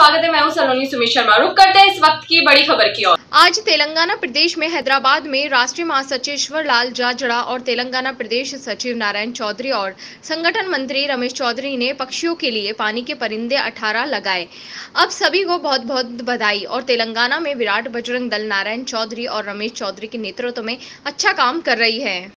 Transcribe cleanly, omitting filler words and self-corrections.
स्वागत है। मैं हूं सलोनी सुमित शर्मा। रुक करते हैं इस वक्त की बड़ी खबर की ओर। आज तेलंगाना प्रदेश में हैदराबाद में राष्ट्रीय महासचिव ईश्वर लाल जाजड़ा और तेलंगाना प्रदेश सचिव नारायण चौधरी और संगठन मंत्री रमेश चौधरी ने पक्षियों के लिए पानी के परिंदे 18 लगाए। अब सभी को बहुत बहुत बधाई। और तेलंगाना में विराट बजरंग दल नारायण चौधरी और रमेश चौधरी के नेतृत्व में अच्छा काम कर रही है।